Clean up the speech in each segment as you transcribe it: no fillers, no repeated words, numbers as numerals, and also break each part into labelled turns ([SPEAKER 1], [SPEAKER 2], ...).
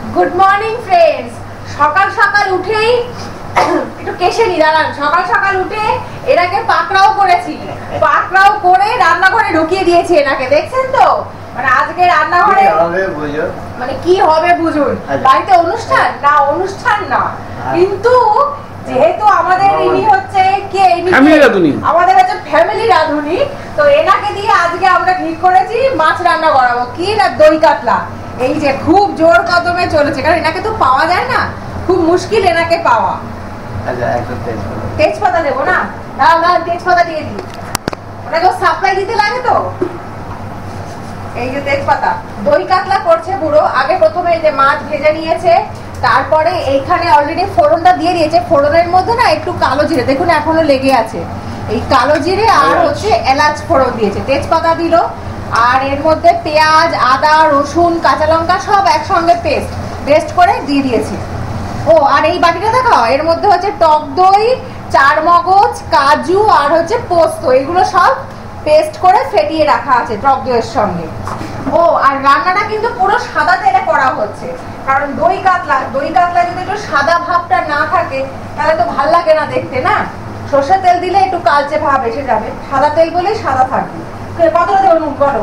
[SPEAKER 1] Good morning friends. সকাল সকাল উঠেই একটু কেশে নি দাঁড়ান। সকাল সকাল উঠে এনাকে পাকড়াও করেছি, পাকড়াও করে রান্নাঘরে ঢুকিয়ে দিয়েছি এনাকে। দেখছেন তো, মানে আজকে রান্নাঘরে মানে কি হবে বুঝুন। বাড়িতে অনুষ্ঠান না, অনুষ্ঠান না, কিন্তু যেহেতু আমাদের ইনি হচ্ছে কে, আমাদের হচ্ছে ফ্যামিলি রাঁধুনি, তো এনাকে দিয়ে আজকে আমরা ঠিক করেছি মাছ রান্না করাবো। কি না, দই কাতলা। এই যে খুব জোর কদমে চলেছে, কারণ এনাকে তো পাওয়া যায় না, খুব মুশকিল এনাকে পাওয়া। তেজপাতা দেবো না, না তেজপাতা দিয়ে দিই, ওনাকে সাপ্লাই দিতে লাগে তো। এই যে তেজপাতা, দই কাতলা করছে বুড়ো। আগে প্রথমে এই যে মাছ ভেজে নিয়েছে, তারপরে এইখানে অলরেডি ফোড়নটা দিয়ে দিয়েছে। ফোড়নের মধ্যে না একটু কালো জিরে, দেখুন এখনো লেগে আছে, এই কালো জিরে আর হচ্ছে এলাচ ফোড়ন দিয়েছে, তেজপাতা দিল, আর এর মধ্যে পেঁয়াজ, আদা, রসুন, কাঁচা লঙ্কা সব একসঙ্গে পেস্ট করে দিয়ে দিয়েছে। ও আর এই বাটিটা দেখাও, এর মধ্যে হচ্ছে টক দই, চার মগজ, কাজু আর হচ্ছে পোস্ত, এগুলো সব পেস্ট করে ফেটিয়ে রাখা আছে টক দইয়ের সঙ্গে। ও আর রান্নাটা কিন্তু পুরো সাদা তেলে করা হচ্ছে, কারণ দই কাতলা যদি একটু সাদা ভাবটা না থাকে তাহলে তো ভাল লাগে না দেখতে না। সর্ষের তেল দিলে একটু কালচে ভাব এসে যাবে, সাদা তেল বলেই সাদা থাকবে। কতটা দেবো নুন গরম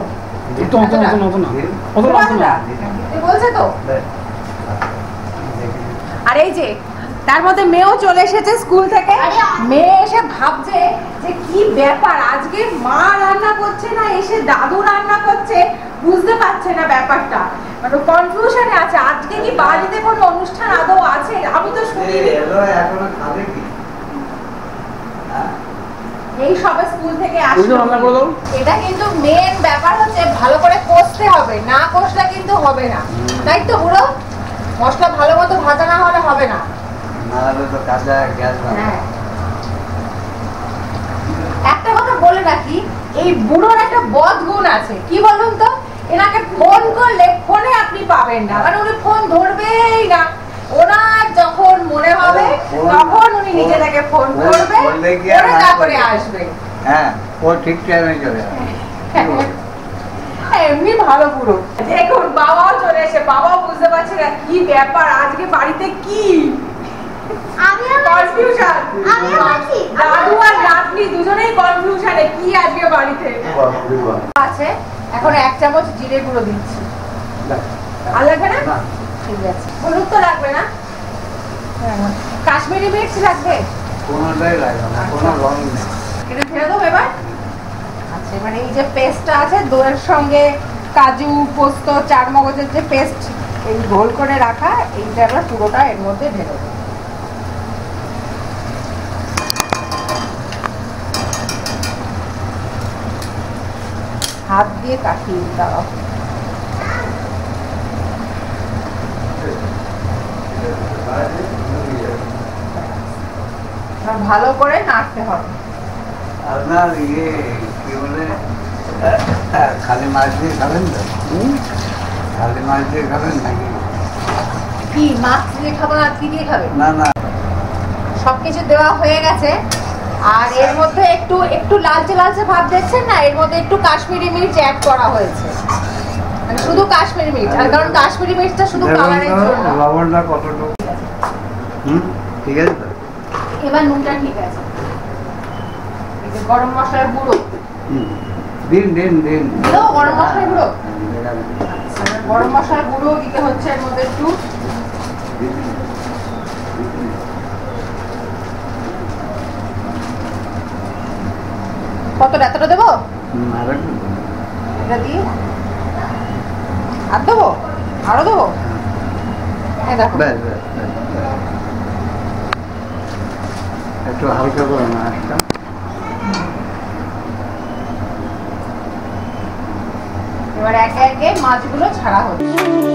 [SPEAKER 1] বলছে তো। আর এই যে তার মধ্যে মেয়েও চলে এসেছে স্কুল থেকে। মেয়ে এসে ভাবছে যে কি ব্যাপার, আজকে মা রান্না করছে না, এসে দাদু রান্না করছে, বুঝতে পারছে না ব্যাপারটা, মানে কনফিউশনে আছে। আজকে কি বাড়িতে কোনো অনুষ্ঠান আদৌ আছে? আমি তো শুনিনি। এই সবে স্কুল থেকে আসলো। এটা কিন্তু মেন ব্যাপার হচ্ছে ভালো করে কষতে হবে, না কষলে কিন্তু হবে না, তাই তো বুড়ো? মশলা ভালো মতো ভাজা না হলে হবে না। একটা কথা বলে রাখি, এই বুড়োর একটা বদ গুণ আছে, কি বলুন তো? এনাকে ফোন করলে ফোনে আপনি পাবেন না, মানে উনি ফোন ধরবেই না। ওনার যখন মনে হবে তখন উনি নিজে থেকে ফোন করবে, তারপরে আসবে।
[SPEAKER 2] হ্যাঁ, ও ঠিক টাইমে চলে যাবে।
[SPEAKER 1] এমনি ভালো বুড়ো। দেখুন বাবাও চলে এসে, বাবাও বুঝতে পারছে না কি ব্যাপার, আজকে বাড়িতে কি কনফিউশন। দাদু আর নাতনি দুজনেই কনফিউশনে, কি আজকে বাড়িতে আছে। এখন 1 চামচ জিরে গুঁড়ো দিচ্ছি। আর লাগবে না? ঠিক আছে। হলুদ তো লাগবে না? কাশ্মীরি মির্চ লাগবে?
[SPEAKER 2] কোনটাই লাগবে না, কোনো রং নেই।
[SPEAKER 1] এটা ছেড়ে দেবো এবার। আচ্ছা, এবার এই যে পেস্টটা আছে দইয়ের সঙ্গে, কাজু, পোস্ত, চার মগজের যে পেস্ট এই গোল করে রাখা, এইটা আমরা পুরোটা এর মধ্যে ঢেলে দেবো। হাত দিয়ে কাটিয়ে দাও। ভালো করে নাড়তে হবে।
[SPEAKER 2] আপনার ইয়ে কি বলে, খালি মাছ দিয়ে খাবেন তো? খালি মাছ দিয়ে খাবেন নাকি?
[SPEAKER 1] কি মাছ দিয়ে খাবো না, কি দিয়ে খাবেন?
[SPEAKER 2] না না,
[SPEAKER 1] সবকিছু দেওয়া হয়ে গেছে। আর এর মধ্যে একটু একটু লালচে লালচে ভাব দেখছেন না, এর মধ্যে একটু কাশ্মীরি মির্চ অ্যাড করা হয়েছে, মানে শুধু কাশ্মীরি মির্চ। আর কারণ কাশ্মীরি মির্চটা শুধু কালারের জন্য।
[SPEAKER 2] লবণটা কতটুকু? ঠিক আছে তো।
[SPEAKER 1] এবার নুনটা ঠিক আছে। এই যে গরম মশলার গুঁড়ো
[SPEAKER 2] দিন
[SPEAKER 1] গরম মশলার গুঁড়ো, গরম মশলার গুঁড়ো দিতে হচ্ছে এর মধ্যে একটু। কতটা? এতটা দেবো? এটা দিয়ে আর দেবো? আরো দেবো? হ্যাঁ দেখো,
[SPEAKER 2] একটু হালকা করে মাছটা।
[SPEAKER 1] এবার একে একে মাছগুলো ছাড়া হচ্ছে।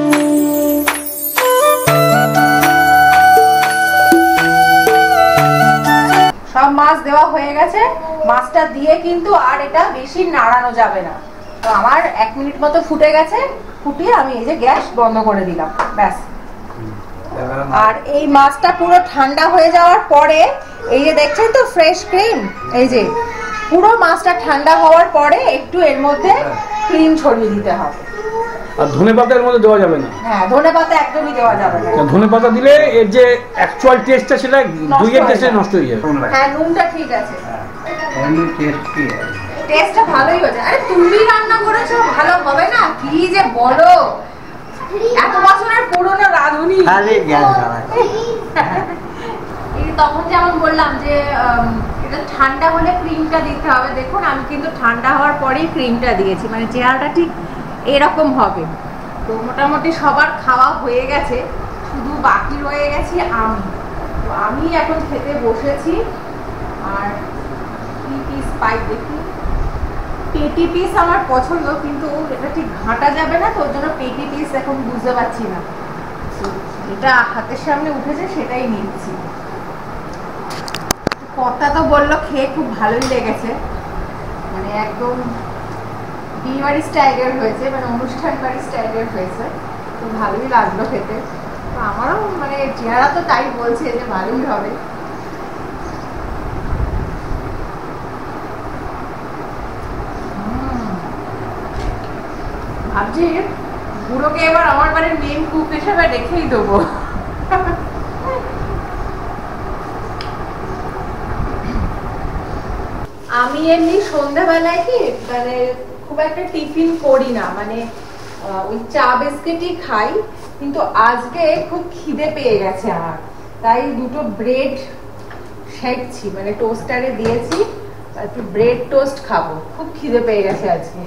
[SPEAKER 1] সব মাছ দেওয়া হয়ে গেছে। মাছটা দিয়ে কিন্তু আর এটা বেশি নাড়ানো যাবে না। তো আমার 1 মিনিট মতো ফুটে গেছে, ফুটিয়ে আমি এই যে গ্যাস বন্ধ করে দিলাম, ব্যাস। আর এই মাছটা পুরো ঠান্ডা হয়ে যাওয়ার পরে এই যে দেখছেন তো ফ্রেশ ক্রিম, এই যে পুরো মাছটা ঠান্ডা হওয়ার পরে একটু এর মধ্যে ক্রিম ছড়িয়ে দিতে হবে।
[SPEAKER 3] আর ধনেপাতা এর মধ্যে দেওয়া যাবে না।
[SPEAKER 1] হ্যাঁ, ধনেপাতা একদমই দেওয়া যাবে না।
[SPEAKER 3] ধনেপাতা দিলে এর যে অ্যাকচুয়াল টেস্টটা সেটা দইয়ের টেস্টে নষ্ট হয়ে যাবে।
[SPEAKER 1] হ্যাঁ, নুনটা ঠিক আছে,
[SPEAKER 2] এমনি টেস্ট কি আছে?
[SPEAKER 1] টেস্টটা ভালোই হয়েছে। আরে তুমি রান্না করেছো, ভালো হবে না? কি যে বলো, এত বছরের পুরনো রাঁধুনি।
[SPEAKER 2] খালি গ্যাস জ্বালায়।
[SPEAKER 1] এই তখন যেমন বললাম যে এটা ঠান্ডা হলে ক্রিমটা দিতে হবে। দেখুন আমি কিন্তু ঠান্ডা হওয়ার পরেই ক্রিমটা দিয়েছি, মানে চেহারাটা ঠিক এরকম হবে। তো মোটামুটি সবার খাওয়া হয়ে গেছে, শুধু বাকি রয়ে গেছি আমি। তো আমি এখন খেতে বসেছি। আর কি পিস পাই দেখি, পেটি পিস আমার পছন্দ, কিন্তু এটা ঠিক ঘাঁটা যাবে না, তো ওর জন্য পেটি পিস এখন বুঝতে পারছি না। এটা হাতের সামনে উঠেছে সেটাই নিচ্ছি। কথা তো বললো খেয়ে খুব ভালোই লেগেছে, মানে একদম বিয়ে বাড়ি স্টাইলের হয়েছে, মানে অনুষ্ঠান বাড়ি স্টাইলের হয়েছে। তো ভালোই লাগলো খেতে। তো আমারও মানে চেহারা তো তাই বলছে যে ভালোই হবে। ভাবছি বুড়োকে এবার আমার বাড়ির মেন কুক হিসেবে রেখেই দেবো। আমি এমনি সন্ধ্যাবেলায় কি মানে খুব একটা টিফিন করি না, মানে ওই চা বিস্কিটই খাই। কিন্তু আজকে খুব খিদে পেয়ে গেছে আমার, তাই দুটো ব্রেড সেঁকছি, মানে টোস্টারে দিয়েছি, একটু ব্রেড টোস্ট খাবো। খুব খিদে পেয়ে গেছে আজকে।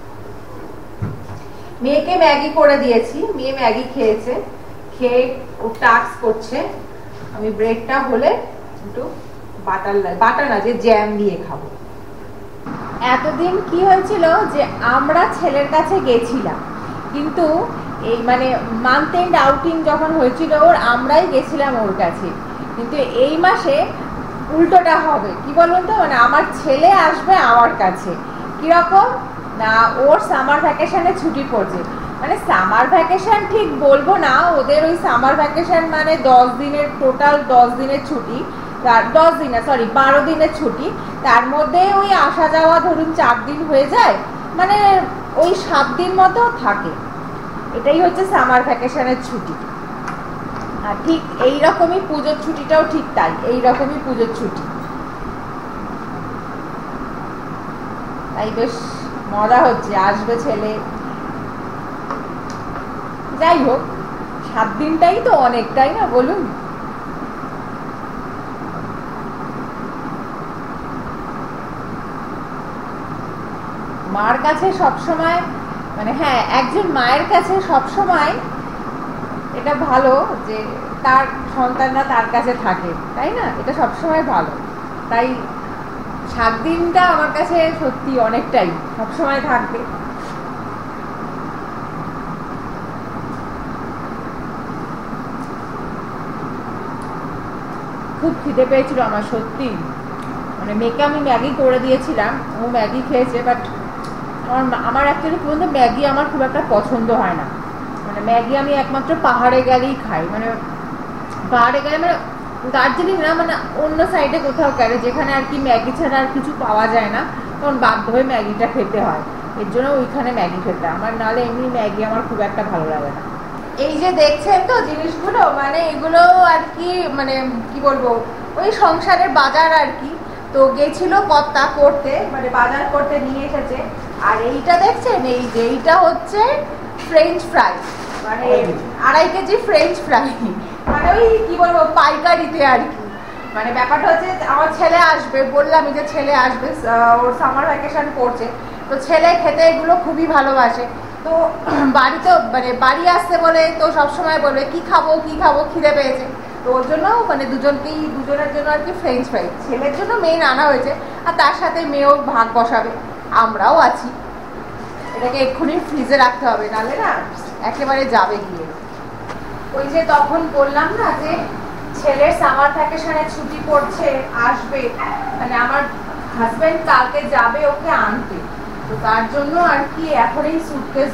[SPEAKER 1] মেয়েকে ম্যাগি করে দিয়েছি, মেয়ে ম্যাগি খেয়েছে, খেয়ে ও টাস্ক করছে। আমি ব্রেডটা হলে একটু বাটার না যে জ্যাম দিয়ে খাবো। এতদিন কি হয়েছিল যে আমরা ছেলের কাছে গেছিলাম, কিন্তু এই মানে মান্থ এন্ড আউটিং যখন হয়েছিল ওর, আমরাই গেছিলাম ওর কাছে। কিন্তু এই মাসে উল্টোটা হবে, কি বলুন তো, মানে আমার ছেলে আসবে আমার কাছে। কিরকম না, ওর সামার ভ্যাকেশনে ছুটি পড়ছে, মানে সামার ভ্যাকেশন ঠিক বলবো না, ওদের ওই সামার ভ্যাকেশন মানে 10 দিনের, টোটাল 10 দিনের ছুটি। 10 দিন না, সরি 12 দিনের ছুটি। তার মধ্যে ওই আসা যাওয়া ধরুন 4 দিন হয়ে যায়, মানে ওই 7 দিন মতো থাকে। এটাই হচ্ছে সামার ভ্যাকেশনের ছুটি। আর ঠিক এইরকমই পুজোর ছুটিটাও ঠিক তাই, এইরকমই পুজোর ছুটি। তাই বেশ মজা হচ্ছে, আসবে ছেলে। যাই হোক, 7 দিনটাই তো অনেকটাই না বলুন। মার কাছে সবসময়, মানে হ্যাঁ, একজন মায়ের কাছে সবসময় এটা ভালো যে তার সন্তানরা তার কাছে থাকে, তাই না? এটা সবসময় ভালো। তাই 7 দিনটা আমার কাছে সত্যি অনেকটাই, সবসময় থাকবে। খুব খিদে পেয়েছিল আমার সত্যি, মানে মেয়েকে আমি ম্যাগি করে দিয়েছিলাম, ও ম্যাগি খেয়েছে। বাট আমার অ্যাকচুয়ালি পর্যন্ত ম্যাগি আমার খুব একটা পছন্দ হয় না। মানে ম্যাগি আমি একমাত্র পাহাড়ে গেলেই খাই, মানে পাহাড়ে গেলে, মানে দার্জিলিং না, মানে অন্য সাইডে কোথাও গেলে যেখানে আর কি ম্যাগি ছাড়া আর কিছু পাওয়া যায় না, তখন বাধ্য হয়ে ম্যাগিটা খেতে হয়। এর জন্য ওইখানে ম্যাগি খেতে, আমার নাহলে এমনি ম্যাগি আমার খুব একটা ভালো লাগে না। এই যে দেখছেন তো জিনিসগুলো, মানে এগুলো আর কি, মানে কি বলবো, ওই সংসারের বাজার আর কি। তো গেছিল কর্তা করতে, মানে বাজার করতে নিয়ে এসেছে। আর এইটা দেখছেন, এই যে এইটা হচ্ছে ফ্রেঞ্চ ফ্রাই, মানে 2.5 কেজি ফ্রেঞ্চ ফ্রাই, মানে ওই কি বলবো পাইকারিতে আর কি। মানে ব্যাপারটা হচ্ছে আমার ছেলে আসবে, বললাম যে ছেলে আসবে, ওর সামার ভ্যাকেশন পড়ছে, তো ছেলে খেতে এগুলো খুবই ভালোবাসে। তো বাড়িতে মানে বাড়ি আসতে বলে তো সবসময় বলবে কি খাবো কি খাবো, খিদে পেয়েছে। তো ওর জন্য মানে দুজনের জন্য আর কি ফ্রেঞ্চ ফ্রাই, ছেলের জন্য মেন আনা হয়েছে, আর তার সাথে মেয়েও ভাগ বসাবে, আমরাও আছি। এটাকে এক্ষুনি ফ্রিজে রাখতে হবে, নাহলে না একেবারে যাবে গিয়ে। ওই যে তখন বললাম না যে ছেলের সামার ভ্যাকেশনে ছুটি পড়ছে, আসবে, মানে আমার হাজবেন্ড কালকে যাবে ওকে আনতে। তো তার জন্য আর কি এখন এই সুটকেস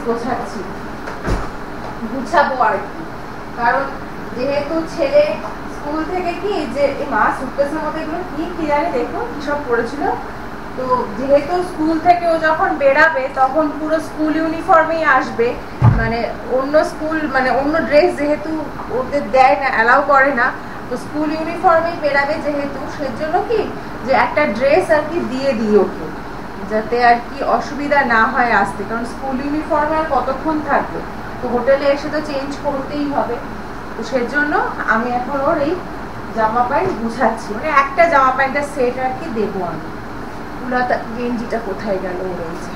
[SPEAKER 1] গুছাবো আর কি। কারণ যেহেতু ছেলে স্কুল থেকে কি যে মা সুটকেসের মধ্যে এগুলো কি জানি, দেখো কি সব পড়েছিল, তো যেহেতু স্কুল থেকে ও যখন বেরাবে তখন পুরো স্কুল ইউনিফর্মেই আসবে, মানে অন্য স্কুল মানে অন্য ড্রেস যেহেতু ওদের দেয় না, অ্যালাউ করে না, তো স্কুল ইউনিফর্মেই বেরাবে যেহেতু, সেজন্য কি যে একটা ড্রেস আর কি দিয়ে দিই ওকে, যাতে আর কি অসুবিধা না হয় আসতে, কারণ স্কুল ইউনিফর্মে আর কতক্ষণ থাকবে, তো হোটেলে এসে তো চেঞ্জ করতেই হবে। তো সেজন্য আমি এখন ওর এই জামা প্যান্ট গুছাচ্ছি, মানে একটা জামা প্যান্টের সেট আর কি দেবো আমি। উলাতা গেঞ্জিটা কোথায় গেল রয়েছে।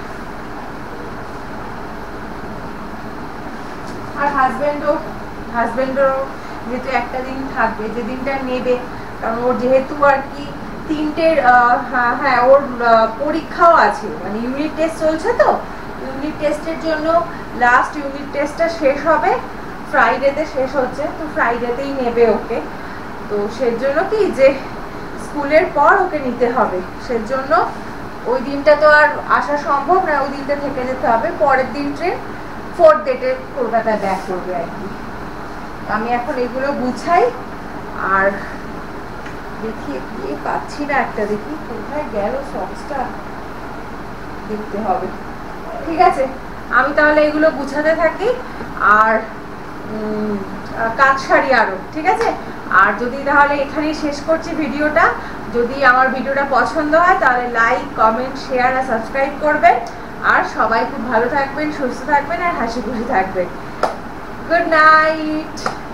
[SPEAKER 1] আর হাজবেন্ডও যেহেতু একটা দিন থাকবে, যে দিনটা নেবে, কারণ ওর যেহেতু আর কি 3টের হ্যাঁ ওর পরীক্ষাও আছে, মানে ইউনিট টেস্ট চলছে, তো ইউনিট টেস্টের জন্য লাস্ট ইউনিট টেস্টটা শেষ হবে ফ্রাইডেতে, শেষ হচ্ছে, তো ফ্রাইডেতেই নেবে ওকে। তো সেজন্য কি যে স্কুলের পর ওকে নিতে হবে, সেজন্য ওই দিনটা তো আর আসা সম্ভব না, ওই দিনটা থেকে যেতে হবে, পরের দিন ট্রেন 4th ডেটে কলকাতায় ব্যাক করবে আর কি। আমি এখন এগুলো গুছাই, আর দেখি পাচ্ছি না একটা, দেখি কোথায় গেল সক্সটা, দেখতে হবে। ঠিক আছে, আমি তাহলে এগুলো গুছাতে থাকি, আর কাজ সারি আরো, ঠিক আছে। আর যদি তাহলে এখানেই শেষ করছি ভিডিওটা। যদি আমার ভিডিওটা পছন্দ হয় তাহলে লাইক, কমেন্ট, শেয়ার আর সাবস্ক্রাইব করবেন। আর সবাই খুব ভালো থাকবেন, সুস্থ থাকবেন আর হাসি খুশি থাকবেন। Good night.